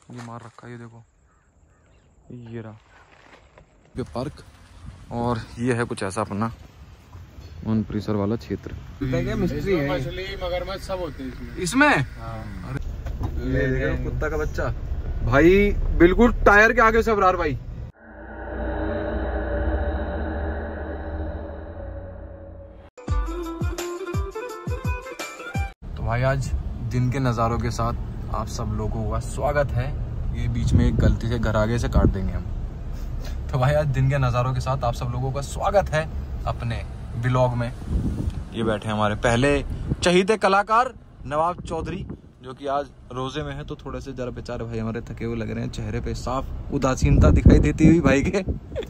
ये मार रखा है, ये देखो, ये रहा ये पार्क। और ये है कुछ ऐसा अपना वन परिसर वाला क्षेत्र। मिस्ट्री है, मछली मगरमच्छ सब होते हैं इसमें। ये देखो कुत्ता का बच्चा भाई, बिल्कुल टायर के आगे से अबरार भाई। तो भाई आज दिन के नज़ारों के साथ आप सब लोगों का स्वागत है। ये बीच में एक गलती से घर आगे से काट देंगे हम। तो भाई आज दिन के नज़ारों के साथ आप सब लोगों का स्वागत है अपने ब्लॉग में। ये बैठे हमारे पहले चहीते कलाकार नवाब चौधरी, जो कि आज रोजे में है, तो थोड़े से जरा बेचारे भाई हमारे थके हुए लग रहे हैं, चेहरे पे साफ उदासीनता दिखाई देती हुई भाई के।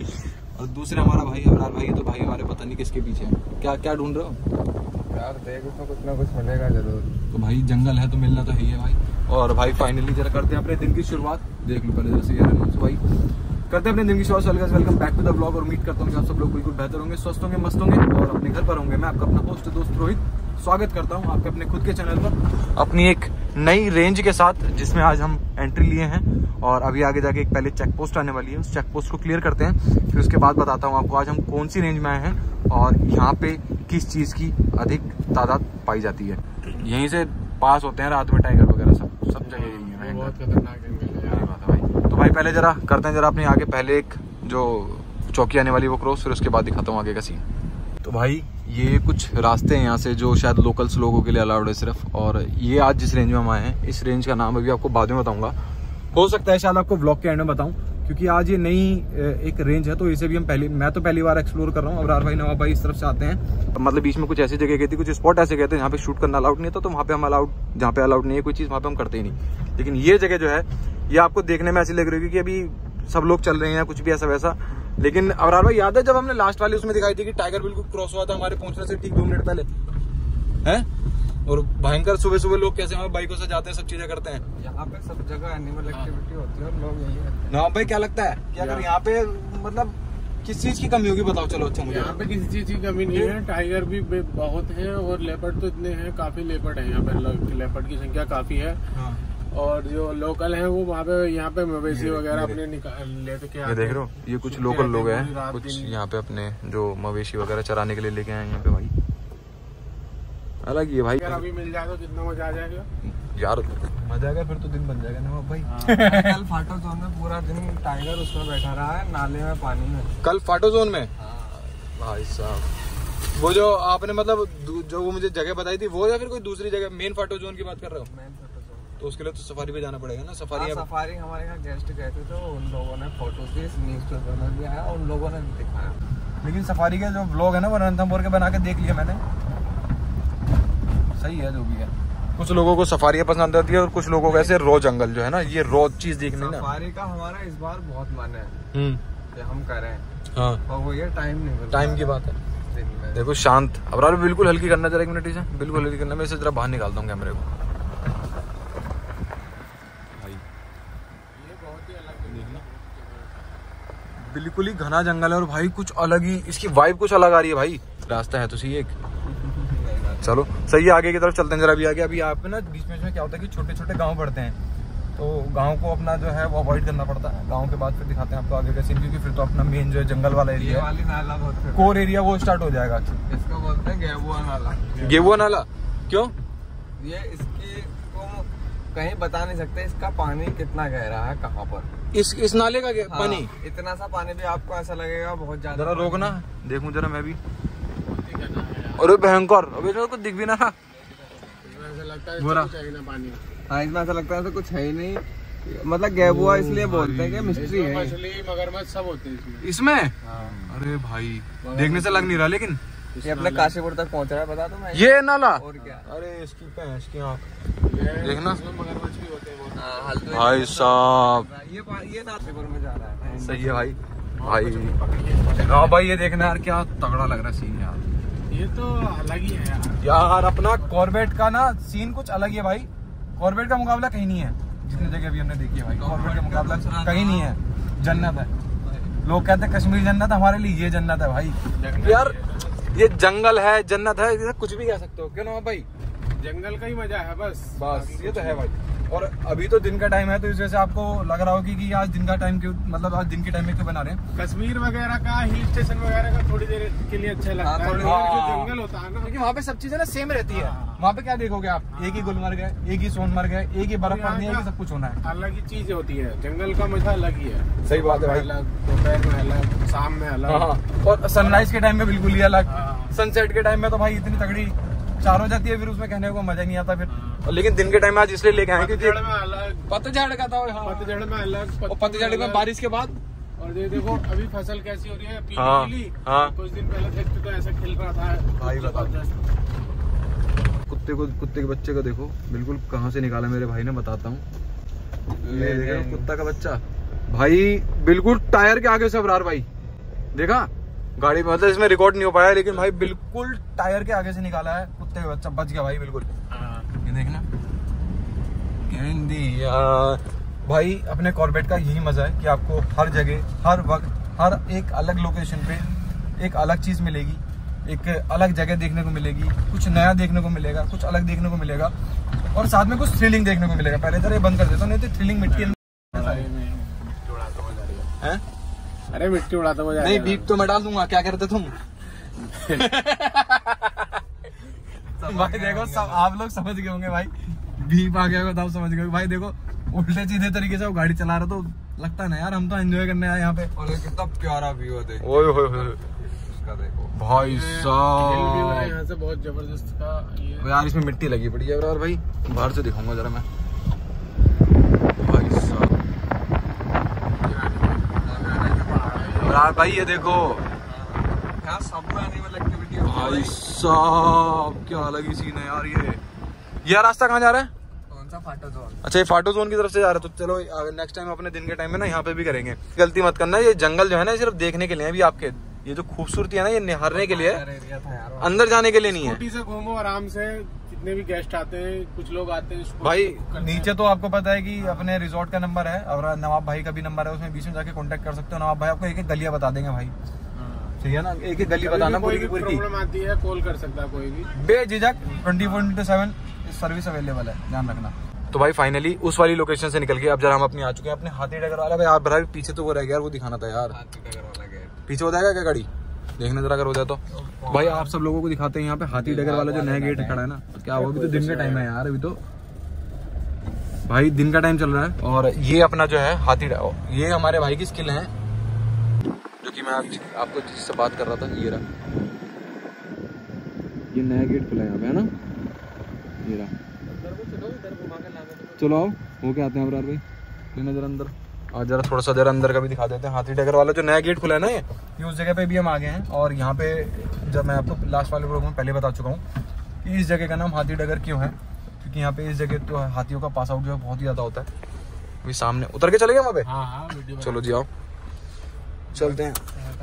और दूसरे हमारा भाई अबरार भाई, तो भाई हमारे पता नहीं किसके पीछे है। क्या क्या ढूंढ रहे हो यार? देखो तो कुछ ना कुछ मिलेगा जरूर। तो भाई जंगल है तो मिलना तो है ही है भाई। और भाई फाइनली जरा करते हैं अपने दिन की शुरुआत। देख लो पहले जरा से भाई, करते हैं अपने दिन की शुरुआत। Welcome back to the blog. और उम्मीद करता हूँ कि आप सब लोग बिल्कुल बेहतर होंगे, स्वस्थ होंगे, मस्त होंगे और अपने घर पर होंगे। मैं आपका अपना होस्ट दोस्त रोहित स्वागत करता हूँ आपके अपने खुद के चैनल पर, अपनी एक नई रेंज के साथ, जिसमें आज हम एंट्री लिए हैं। और अभी आगे जाके एक पहले चेक पोस्ट आने वाली है, उस चेक पोस्ट को क्लियर करते हैं, फिर उसके बाद बताता हूँ आपको आज हम कौन सी रेंज में आए हैं और यहाँ पे किस चीज़ की अधिक तादाद पाई जाती है। यहीं से पास होते हैं रात में टाइगर वगैरह, सब जगह यही है। बहुत खतरनाक बात है भाई। तो भाई पहले जरा करते हैं जरा अपने आगे पहले एक जो चौकी आने वाली वो क्रॉस, फिर उसके बाद दिखाता हूँ आगे का सीन। तो भाई ये कुछ रास्ते हैं यहाँ से जो शायद लोकल्स लोगों के लिए अलाउड है सिर्फ। और ये आज जिस रेंज में हम आए हैं, इस रेंज का नाम अभी आपको बाद में बताऊंगा, हो सकता है शायद आपको ब्लॉग के एंड में बताऊं, क्योंकि आज ये नई एक रेंज है। तो इसे भी मैं तो पहली बार एक्सप्लोर कर रहा हूँ। अबरार भाई नवाब भाई इस तरफ से आते हैं। मतलब बीच में कुछ ऐसी जगह गई थी, कुछ स्पॉट ऐसे गए थे जहाँ पे शूट करना अलाउड नहीं था, तो वहाँ पे हम अलाउड, जहाँ पे अलाउड नहीं है कोई चीज़ वहाँ पे हम करते ही नहीं। लेकिन ये जगह जो है ये आपको देखने में ऐसी लग रही है कि अभी सब लोग चल रहे हैं, कुछ भी ऐसा वैसा। लेकिन अबरार भाई याद है जब हमने लास्ट वाली उसमें दिखाई थी कि टाइगर बिल्कुल क्रॉस हुआ था हमारे पहुंचने से ठीक 2 मिनट पहले है। और भयंकर सुबह सुबह लोग कैसे हमारे बाइकों से जाते हैं, सब चीजें करते हैं। यहाँ पे सब जगह एनिमल एक्टिविटी होती है और लोग यही है। ना भाई क्या लगता है कि अगर यहाँ पे मतलब किस चीज की कमी होगी बताओ? चलो अच्छा मुझे। यहाँ पे किसी चीज की कमी नहीं है। टाइगर भी बहुत है और लेपर्ड तो इतने हैं, काफी लेपर्ड है यहाँ पे। लेपर्ड की संख्या काफी है। हाँ। और जो लोकल है वो वहाँ पे यहाँ पे मवेशी वगैरह अपने लेते के आते हैं। देख रहे हो ये कुछ लोकल लोग हैं, कुछ यहाँ पे अपने जो मवेशी वगैरह चराने के लिए लेके आए यहाँ पे भाई। अलग ही है भाई। अभी मिल जाए तो कितना मजा आ जाएगा यार, मजा आएगा फिर तो दिन बन जाएगा ना भाई। कल फाटो जोन में पूरा दिन टाइगर उसमें बैठा रहा है, नाले में पानी में। कल फाटो जोन में? भाई साहब वो जो आपने मतलब जो वो मुझे जगह बताई थी वो, या फिर कोई दूसरी जगह? मेन फाटो जोन की बात कर रहे हो? मेन फाटो जोन। तो उसके लिए तो सफारी पे जाना पड़ेगा ना। सफारी हमारे यहाँ गेस्ट गए थे तो उन लोगों ने फोटो की न्यूज पेपर में भी आया, उन लोगों ने दिखाया। लेकिन सफारी के जो व्लॉग है ना वो रणथंभौर के बना के देख लिया मैंने, सही है जो भी है। कुछ लोगों को सफारियाँ पसंद आती है और कुछ लोगों को ऐसे रो जंगल जो है ना, ये रो चीज देखनी ना। सफारी का हमारा इस बार बहुत मन है कि हम करें। हाँ। और वो ये टाइम नहीं मिलता। टाइम की बात है। देखो शांत अबरार बिल्कुल हल्की करना, जरा एक मिनट से बिल्कुल हल्की करना। मैं इसे जरा बाहर निकालता हूँ कैमरे को। बिल्कुल ही घना जंगल है और भाई कुछ अलग ही इसकी वाइब कुछ अलग आ रही है भाई। रास्ता है तो सही एक, चलो सही है, आगे की तरफ चलते हैं जरा। भी आगे अभी यहाँ पे ना बीच में क्या होता है कि छोटे छोटे गांव पड़ते हैं, तो गांव को अपना जो है वो अवॉइड करना पड़ता है। गांव के बाद फिर दिखाते हैं आपको आगे का सीन, क्योंकि फिर तो अपना मेन जो है जंगल वाला एरिया है, कोर एरिया, वो स्टार्ट हो जाएगा। इसको बोलते हैं गेबुआ नाला। गेबुआ नाला क्यों? ये इसकी को कहीं बता नहीं सकते इसका पानी कितना गहरा है, कहाँ पर इस नाले का पानी। इतना सा पानी भी आपको ऐसा लगेगा बहुत ज्यादा। जरा रोकना, देखूं जरा मैं भी। अरे भयंकर, अभी तो कुछ दिख भी ना रहा। लगता है पानी। हाँ, इसमें ऐसा लगता है तो कुछ है ही नहीं। मतलब गेबुआ इसलिए बोलते हैं कि मिस्ट्री है। मछली मगरमच्छ सब होते हैं इसमें। अरे भाई देखने से लग नहीं रहा, लेकिन ये अपने काशीपुर तक पहुंच रहा है, बता दो मैं। ये नाला और क्या? अरे इसकी भैंस की आँख देखना, मगरमच्छ भी होते हैं भाई साहब। ये काशीपुर में जा रहा है। सही है भाई। भाई हाँ भाई ये देखना यार क्या तगड़ा लग रहा है सीन यार। ये तो अलग ही है यार अपना कॉर्बेट का ना सीन कुछ अलग ही है भाई। कॉर्बेट का मुकाबला कहीं नहीं है, जितनी जगह भी हमने देखी है भाई। कॉर्बेट का मुकाबला कहीं नहीं है, जन्नत है। लोग कहते हैं कश्मीर जन्नत है, हमारे लिए ये जन्नत है भाई। यार ये जंगल है, जन्नत है, कुछ भी कह सकते हो, क्यों ना भाई? जंगल का ही मजा है बस। ये तो है भाई। और अभी तो दिन का टाइम है, तो इस वजह से आपको लग रहा होगा कि आज दिन का टाइम क्यों, मतलब आज दिन के टाइम में क्यों बना रहे हैं। कश्मीर वगैरह का हिल स्टेशन वगैरह का थोड़ी देर के लिए अच्छा लगता है, जो जंगल होता है ना, क्योंकि वहाँ पे सब चीजें ना सेम रहती है। वहाँ पे क्या देखोगे आप, एक ही गुलमर्ग है, एक ही सोनमर्ग है, एक ही बर्फ पड़नी है, एक ही सब कुछ होना है। अलग ही चीज होती है, जंगल का मजा अलग ही है। सही बात है भाई, दोपहर में अलग, शाम में अलग, और सनराइज के टाइम में बिल्कुल ही अलग, सनसेट के टाइम में तो भाई इतनी तगड़ी चार हो जाती है, फिर उसमें कहने को मजा नहीं आता फिर। लेकिन दिन के टाइम में आज इसलिए लेके आए क्योंकि पतझड़ का था, पतझड़ में अलग, और पतझड़ में बारिश के बाद। और ये देखो अभी फसल कैसी हो रही है, पीली। कुछ दिन पहले देखते तो ऐसा खिल रहा था भाई। कुत्ते के बच्चे को देखो बिल्कुल कहाँ से निकाला मेरे भाई ने, बताता हूँ। ये देखो कुत्ता का बच्चा भाई, बिल्कुल टायर के आगे से अबरार भाई, देखा गाड़ी में, मतलब इसमें रिकॉर्ड नहीं हो पाया, लेकिन भाई बिल्कुल टायर के आगे से निकाला है कुत्ते का बच्चा, बच गया भाई बिल्कुल। ये देखना भाई, अपने कॉर्बेट का यही मजा है कि आपको हर जगह, हर वक्त, हर एक अलग लोकेशन पे एक अलग चीज मिलेगी, एक अलग जगह देखने को मिलेगी, कुछ नया देखने को मिलेगा, कुछ अलग देखने को मिलेगा, और साथ में कुछ थ्रिलिंग देखने को मिलेगा। पहले जरा बंद कर देता हूँ, नहीं तो थ्रिलिंग मिट्टी है। अरे मिट्टी उड़ाता हुआ नहीं, बीप तो मैं डाल दूंगा, क्या करते तुम। भाई देखो सब आप लोग समझ गए होंगे भाई, बीप आ गया होगा तब समझ गए भाई। देखो उल्टे सीधे तरीके से वो गाड़ी चला रहा, तो लगता है ना यार हम तो एंजॉय करने आए यहाँ पे। और कितना प्यारा व्यू है, देखो देखो भाई साहब, यहाँ से बहुत जबरदस्त का यार, इसमें मिट्टी लगी पड़ी है। और भाई बाहर से दिखाऊंगा जरा मैं, भाई साहब भाई ये देखो भाई साहब, क्या अलग ही सीन है यार। ये रास्ता कहाँ जा रहा है, कौन सा, फाटो जोन। अच्छा, ये फाटो जोन की तरफ से जा रहा है, तो चलो नेक्स्ट टाइम अपने दिन के टाइम में ना यहाँ पे भी करेंगे। गलती मत करना, ये जंगल जो है ना सिर्फ देखने के लिए है भी आपके, ये जो खूबसूरती है ना ये निहारने के लिए, अंदर जाने के लिए नहीं है। स्कूटी से घूमो आराम से, जितने भी गेस्ट आते हैं, कुछ लोग आते हैं भाई। नीचे तो आपको पता है कि अपने रिजॉर्ट का नंबर है, और नवाब भाई का भी नंबर है, उसमें बीच में जाके कांटेक्ट कर सकते हो। नवाब भाई आपको एक एक गलियां बता देंगे भाई, ठीक है ना, एक एक गली बताना, पूरी की पूरी प्रॉब्लम आती है कॉल कर सकता है कोई भी, बेझिझक 24/7 सर्विस अवेलेबल है, ध्यान रखना। तो भाई फाइनली उस वाली लोकेशन से निकल के अब जरा हम अपनी आ चुके हैं अपने हाथी डगर वाला। भाई आप बता, पीछे तो वो रह गया यार, वो दिखाना था यार, पीछे हो जाएगा क्या गाड़ी, देखने जरा अगर हो जाए तो। भाई आप सब लोगों को दिखाते हैं यहाँ पे हाथी डगर वाला जो नया गेट खड़ा है ना, क्या हुआ, अभी तो दिन का टाइम है यार, अभी तो भाई दिन का टाइम चल रहा है। और ये अपना जो है हाथी, ये हमारे भाई की स्किल है, जो कि मैं आपको जिससे बात कर रहा था, ये रहा, ये नया गेट खुला है यहाँ पे, है ना, ये रहा। चलो आओ होके आते हैं अबरार भाई, लेना जरा अंदर, आज जरा थोड़ा सा जरा अंदर का भी दिखा देते हैं। हाथी डगर वाला जो नया गेट खुला है ना, ये उस जगह पे भी हम आ गए हैं। और यहाँ पे जब मैं आपको लास्ट वाले व्लॉग में पहले बता चुका हूँ कि इस जगह का नाम हाथी डगर क्यों है, क्योंकि यहाँ पे इस जगह तो हाथियों का पास आउट जो है बहुत ही ज्यादा होता है। अभी सामने उतर के चले गए वहाँ पे, हाँ, चलो जी आओ चलते हैं।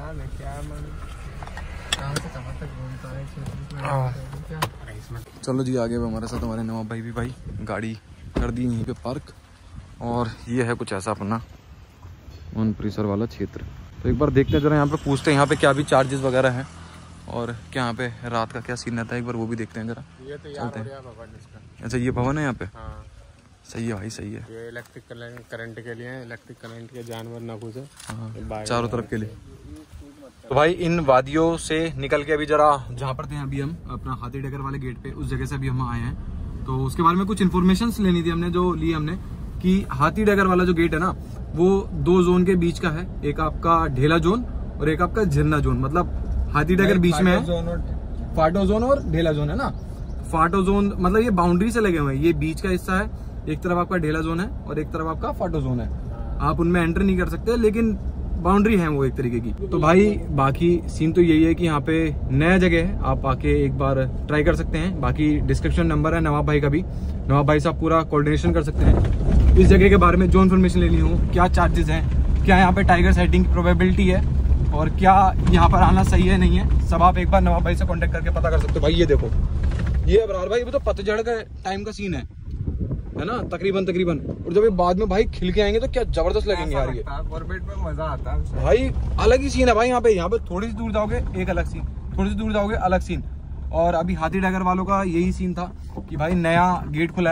चलो जी आगे हमारे साथ हमारे नवाब भाई भी, भाई गाड़ी कर दी यहीं पे पार्क, और ये है कुछ ऐसा अपना वन परिसर वाला क्षेत्र। तो एक बार देखते हैं जरा, यहाँ पे पूछते हैं यहाँ पे क्या भी चार्जेस वगैरह हैं, और क्या यहाँ पे रात का क्या सीन रहता है, एक बार वो भी देखते हैं जरा। ये चलते हैं। अच्छा ये भवन है यहाँ पे, हाँ। सही है भाई, सही है। ये इलेक्ट्रिक करंट के लिए, इलेक्ट्रिक करंट के जानवर ना घुसे, हाँ, चारों तरफ के लिए। तो भाई इन वादियों से निकल के अभी जरा जहाँ पर थे अभी हम अपना हाथी डगर वाले गेट पे, उस जगह से अभी हम आए हैं। तो उसके बारे में कुछ इन्फॉर्मेशन लेनी थी हमने, जो ली हमने कि हाथी डगर वाला जो गेट है ना, वो 2 जोन के बीच का है, एक आपका ढेला जोन और एक आपका झरना जोन। मतलब हाथी डगर बीच में है, फाटो जोन और ढेला जोन है ना। फाटो जोन मतलब ये बाउंड्री से लगे हुए हैं, ये बीच का हिस्सा है, एक तरफ आपका ढेला जोन है और एक तरफ आपका फाटो जोन है। आप उनमें एंटर नहीं कर सकते, लेकिन बाउंड्री है वो एक तरीके की। तो भाई बाकी सीन तो यही है कि यहाँ पे नया जगह है, आप आके एक बार ट्राई कर सकते हैं। बाकी डिस्क्रिप्शन नंबर है नवाब भाई का भी, नवाब भाई से आप पूरा कोऑर्डिनेशन कर सकते हैं इस जगह के बारे में, जो इन्फॉर्मेशन लेनी हो, क्या चार्जेस हैं, क्या यहाँ पे टाइगर साइटिंग की प्रोबेबिलिटी है, और क्या यहाँ पर आना सही है नहीं है, सब आप एक बार नवाब भाई से कॉन्टेक्ट करके पता कर सकते हो। भाई ये देखो, ये अबरार भाई तो पतझड़ का टाइम का सीन है ना, तकरीबन। और जब ये बाद में भाई खिल के आएंगे तो क्या जबरदस्त लगेंगे यार, ये कॉर्बेट में मजा आता है भाई। अलग ही सीन है भाई यहाँ पे थोड़ी सी दूर जाओगे एक अलग सीन, थोड़ी सी दूर जाओगे अलग सीन। और अभी हाथी डगर वालों का यही सीन था कि भाई नया गेट खुला है,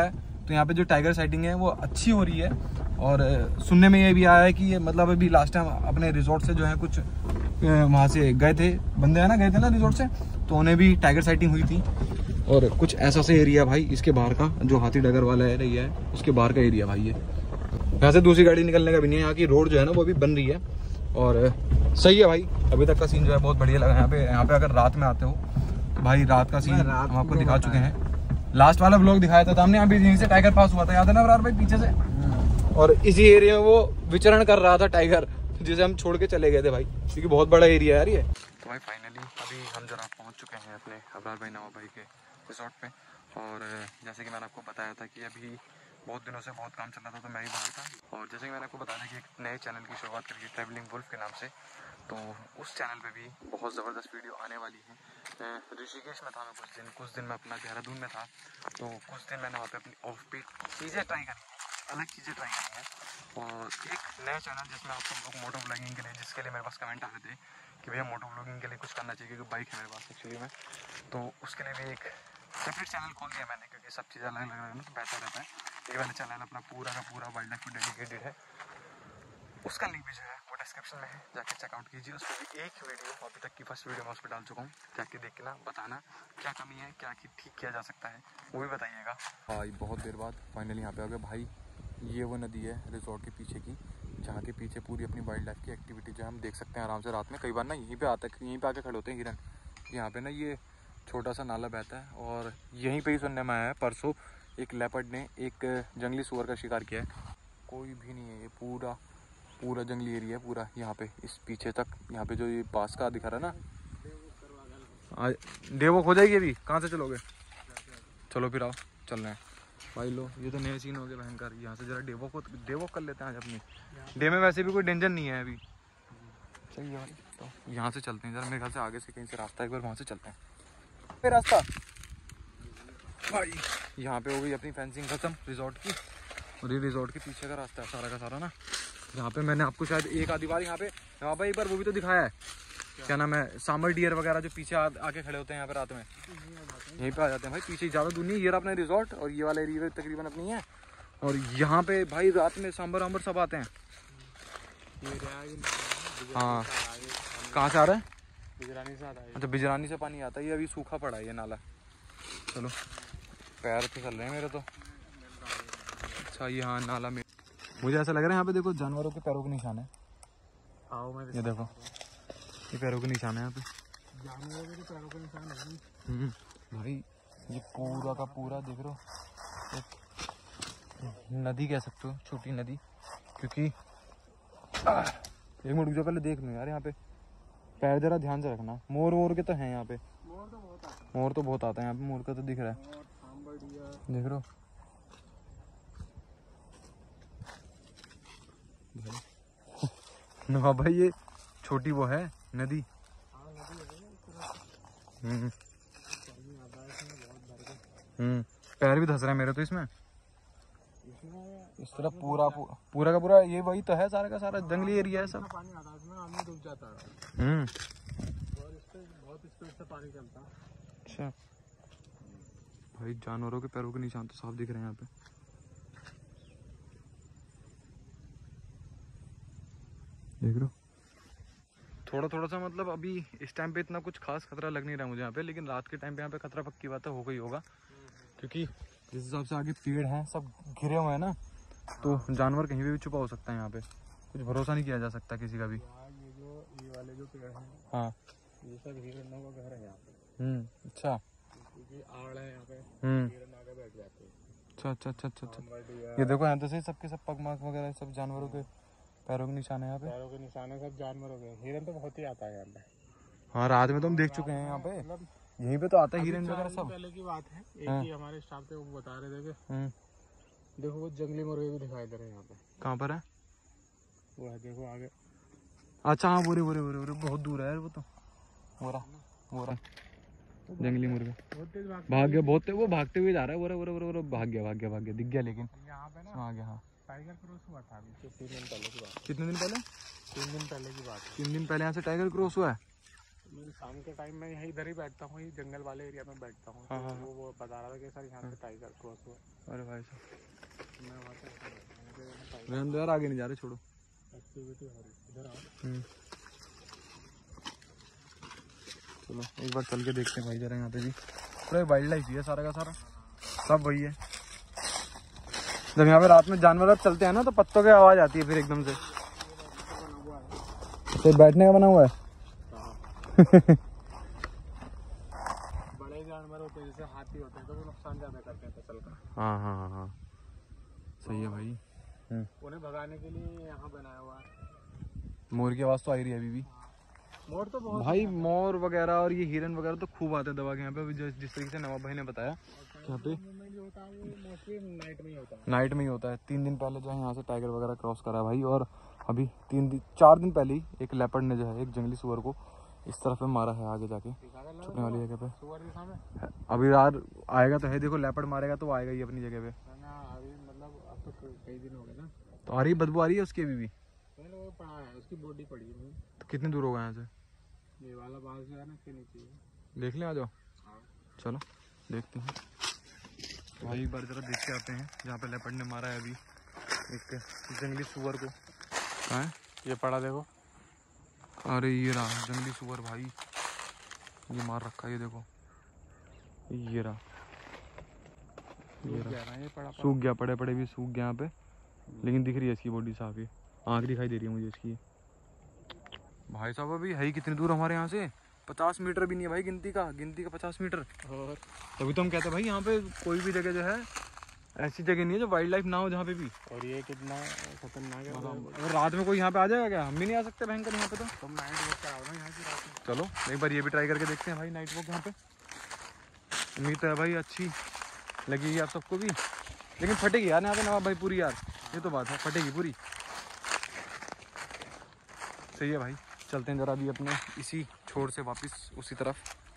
तो यहाँ पे जो टाइगर साइटिंग है वो अच्छी हो रही है। और सुनने में ये भी आया है कि ये मतलब अभी लास्ट टाइम अपने रिजॉर्ट से जो है कुछ वहाँ से गए थे बंदे, है ना, गए थे ना रिजॉर्ट से, तो उन्हें भी टाइगर साइटिंग हुई थी। और कुछ ऐसा सा एरिया भाई इसके बाहर का, जो हाथी डगर वाला एरिया है उसके बाहर का एरिया भाई। ये यहाँ से दूसरी गाड़ी निकलने का भी नहीं है, यहाँ की रोड जो है ना वो अभी बन रही है और सही है भाई। अभी तक का सीन जो है बहुत बढ़िया लगा यहाँ पे अगर रात में आते हो तो भाई रात का सीन हम आपको दिखा चुके हैं। लास्ट वाला ब्लॉग दिखाया था हमने, अभी यहीं से टाइगर पास हुआ था, याद है ना बराबर भाई, पीछे से। और इसी एरिया में वो विचरण कर रहा था टाइगर, जिसे हम छोड़ के चले गए थे भाई, क्योंकि बहुत बड़ा एरिया है यार ये। तो भाई फाइनली अभी हम जरा पहुंच चुके हैं अपने अबरार भाई नवाब भाई के रिजॉर्ट पे। और जैसे कि मैंने आपको बताया था कि अभी बहुत दिनों से बहुत काम चल रहा था, तो मैं ही बाहर था। और जैसे कि मैंने आपको बताया कि एक नए चैनल की शुरुआत करी है ट्रैवलिंग वुल्फ के नाम से, तो उस चैनल पे भी बहुत ज़बरदस्त वीडियो आने वाली है। ऋषिकेश में था मैं कुछ दिन मैं अपना देहरादून में था, तो कुछ दिन मैंने वहाँ पे अपनी ऑफ बीट चीज़ें ट्राई करी, अलग चीज़ें ट्राई करी हैं। और एक नया चैनल जिसमें आप सब लोग मोटो ब्लॉगिंग के लिए, जिसके लिए मेरे पास कमेंट आ रहे थे कि भैया मोटो ब्लॉगिंग के लिए कुछ करना चाहिए, क्योंकि बाइक है मेरे पास एक्चुअली में, तो उसके लिए भी एक सेपरेट चैनल खोल दिया मैंने, क्योंकि सब चीज़ें अलग अलग ना तो बेहतर रहता है। ये वाला चैनल अपना पूरा का पूरा वाइल्ड लाइफ को डेडिकेटेड है, उसका लिंक भी जो है वो डिस्क्रिप्शन में है, जाके चेकआउट कीजिए। उस पर भी एक वीडियो अभी तक की फर्स्ट वीडियो मैं उस पर डाल चुका हूँ, जाके देखना, बताना क्या कमी है, क्या ठीक किया जा सकता है, वो भी बताइएगा। भाई बहुत देर बाद फाइनली यहाँ पे आ गए भाई। ये वो नदी है रिजॉर्ट के पीछे की, जहाँ के पीछे पूरी अपनी वाइल्ड लाइफ की एक्टिविटी जो है हम देख सकते हैं आराम से रात में। कई बार ना यहीं पे आता है, यहीं पे आके खड़े होते हैं हिरन। यहाँ पे ना ये छोटा सा नाला बहता है और यहीं पे ही सुनने में आया है परसों एक लेपर्ड ने एक जंगली सुअर का शिकार किया है। कोई भी नहीं है, ये पूरा जंगली एरिया है पूरा यहाँ पे, इस पीछे तक। यहाँ पे जो ये पास का दिखा रहा है ना, डेवोक हो जाएगी अभी। कहाँ से चलोगे? चलो फिर आओ, चल रहे हैं भाई। लो ये तो नए सीन हो गए भयंकर। यहाँ से जरा डेवोक कर लेते हैं आज अपनी डे में। वैसे भी कोई डेंजर नहीं है अभी, सही है भाई। तो यहाँ से चलते हैं जरा, मेरे ख्याल से आगे से कहीं से रास्ता, एक बार वहाँ से चलते हैं फिर रास्ता भाई। यहाँ पे हो गई अपनी फेंसिंग खत्म रिजॉर्ट की, और ये रिजॉर्ट के पीछे का रास्ता है सारा का सारा ना। यहाँ पे मैंने आपको शायद एक आधी बार यहाँ पे एक बार वो भी तो दिखाया है, क्या नाम है, सामर डियर वगैरह जो पीछे आके खड़े होते हैं यहाँ पे रात में, यहीं पे आ जाते हैं भाई। पीछे ज़्यादा दूर नहीं, ये रहा अपना रिजॉर्ट और ये वाला एरिया तकरीबन अपनी है। और यहाँ पे भाई रात में सांबर वाम्बर सब आते हैं। हाँ, कहाँ से आ रहा है? बिजरानी से आता है। अच्छा, बिजरानी से पानी आता है। ये अभी सूखा पड़ा है ये नाला। चलो पैर तो चल रहे हैं मेरे तो। अच्छा ये हाँ नाला में, मुझे ऐसा लग रहा है यहाँ पे देखो जानवरों के पैरों के निशान है। आओ मैं ये देखो, ये पैरों के निशान है यहाँ पे, जानवरों के पैरों के निशान है भाई। ये पूरा का पूरा देख रहे हो, एक नदी कह सकते हो, छोटी नदी। क्योंकि एक मिनट रुक जाओ, पहले देख लो यार यहाँ पे पैर जरा ध्यान से रखना। मोर के तो हैं यहाँ पे, मोर तो बहुत आता है यहाँ पे। मोर का तो दिख रहा है, देख रहे हो भाई। भाई ये छोटी वो है नदी। पैर भी धस रहे हैं मेरे तो इसमें। इस तरफ पूरा का पूरा ये वही तो है, सारा का सारा जंगली एरिया है सब। पानी आता है इसमें, आदमी डूब जाता है। और इस पे बहुत स्पीड से पानी चलता है। अच्छा भाई, जानवरों के पैरों के निशान तो साफ दिख रहे हैं यहाँ पे, देख रहे हो। थोड़ा सा मतलब अभी इस टाइम पे इतना कुछ खास खतरा लग नहीं रहा मुझे यहाँ पे, लेकिन रात के टाइम पे यहाँ पे खतरा पक्की बात है, हो गई होगा। क्योंकि जिस हिसाब से आगे पेड़ हैं सब घिरे हुए हैं ना, तो जानवर कहीं भी छुपा हो सकता है यहाँ पे। कुछ भरोसा नहीं किया जा सकता किसी का भी। ये वाले जो पेड़ हैं, हाँ ये सब हिरणों का घर है यहाँ पे। अच्छा, क्योंकि आड़ है यहाँ पे, हिरण आके बैठ जाते हैं। अच्छा। ये देखो यहाँ तो सही सबके सब पगमार्क वगैरह सब जानवरों के पैरों के निशान है यहाँ पे। पैरों के निशान है सब जानवरों के। हिरन तो बहुत ही आता है यहाँ पे। हाँ रात में तो हम देख चुके हैं यहाँ पे, यहीं पे तो आता है हिरन वगैरह सब। पहले की बात है, एक ही हमारे स्टाफ थे, वो बता रहे थे कि देखो वो जंगली मुर्गे भी दिखाई दे रहे हैं यहाँ पे। कहाँ पर है वो है, देखो आगे। अच्छा हाँ, बोरे बहुत दूर है वो तो। बोरा जंगली मुर्गा भाग गया, बहुत वो भागते हुए जा रहा है। बोरा भाग गया दिख गया, लेकिन यहाँ पे ना आ गया। हाँ, टाइगर क्रॉस हुआ था अभी 3 दिन पहले की बात। कितने दिन पहले? 3 दिन पहले की बात है। 3 दिन पहले यहाँ से टाइगर क्रॉस हुआ है। मैं शाम के टाइम में यहीं इधर ही बैठता हूँ, यही जंगल वाले एरिया में बैठता हूँ। हाँ, हाँ, तो वो बता रहा था कि सर यहाँ से टाइगर क्रॉस हुआ। अरे भाई साहब, मैं वहाँ से रहने दो यार, आगे नहीं जा रहे, छोड़ो। एक्टिविटी हो रही, इधर आओ। चलो एक बार चल के देखते हैं भाई जरा, यहाँ पे भी पूरा वाइल्ड लाइफ ही है सारा का सारा, सब वही है। जब यहाँ पे रात में जानवर चलते हैं ना तो पत्तों की आवाज आती है फिर एकदम से। तो बैठने का बना हुआ है। बड़े जानवर होते हैं जैसे हाथी होते हैं तो वो नुकसान ज्यादा करते हैं फसल का। हाँ हाँ हाँ हाँ, सही है भाई। उन्हें भगाने के लिए यहाँ बनाया हुआ है। मोर की आवाज तो आ ही रही है अभी भी। मोर तो बहुत भाई मोर वगैरह और ये हिरन वगैरह तो खूब आते हैं दबा के यहाँ पे। जिस तरीके से नवाब भाई ने बताया यहाँ पे जो होता है वो मोस्टली नाइट में ही होता है। नाइट में ही होता है। 3 दिन पहले जो है यहाँ से टाइगर वगैरह क्रॉस करा भाई, और अभी 4 दिन पहले ही एक लेपर्ड ने जो है एक जंगली सुअर को इस तरफ में मारा है, आगे जाके छुपने वाली जगह पे। अभी यार आएगा तो है, देखो लेपर्ड मारेगा तो आएगा ही अपनी जगह पे। मतलब अब तो कई दिन हो गए ना, तो आ रही बदबू आ रही है उसकी अभी भी। वो पड़ा है, उसकी बॉडी पड़ी है। तो कितनी दूर होगा यहाँ से? ये वाला बाल जो है ना इसके नीचे देख लें, आ जाओ। चलो देखते हैं भाई, एक बार जरा देख के आते हैं जहाँ पे लेपर्ड ने मारा है अभी एक जंगली सुअर को। कहाँ है ये पड़ा देखो। अरे ये रहा जंगली सुअर भाई, ये मार रखा है, ये देखो ये रहा, ये पड़ा सूख गया, पड़े पड़े भी सूख गया यहाँ पे, लेकिन दिख रही है इसकी बॉडी साफ, ये आँख दिखाई दे रही है मुझे इसकी। भाई साहब अभी है ही कितनी दूर हमारे यहाँ से? 50 मीटर भी नहीं है भाई, गिनती का 50 मीटर। और तभी तो हम कहते हैं भाई यहाँ पे कोई भी जगह जो है ऐसी जगह नहीं है जो वाइल्ड लाइफ ना हो जहाँ पे भी। और ये कितना खतरनाक है। अगर रात में कोई यहाँ पे आ जाएगा क्या? हम भी नहीं आ सकते भयंकर यहाँ पे। तो तुम नाइट वॉक कराओ ना यहाँ की रात में। चलो एक बार ये भी ट्राई करके देखते हैं भाई, नाइट वॉक यहाँ पे। उम्मीद तो है भाई अच्छी लगेगी आप सबको भी, लेकिन फटेगी यार यहाँ पे नवाब भाई पूरी यार, ये तो बात है, फटेगी पूरी। सही है भाई, चलते हैं जरा अभी अपने इसी छोर से वापस उसी तरफ।